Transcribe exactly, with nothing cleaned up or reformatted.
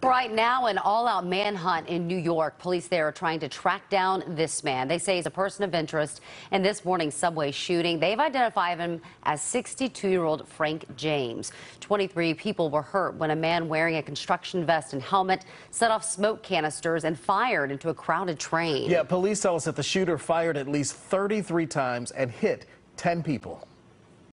Right now, an all-out manhunt in New York. Police there are trying to track down this man. They say he's a person of interest in this morning's subway shooting. They've identified him as sixty-two-year-old Frank James. twenty-three people were hurt when a man wearing a construction vest and helmet set off smoke canisters and fired into a crowded train. Yeah, police tell us that the shooter fired at least thirty-three times and hit ten people.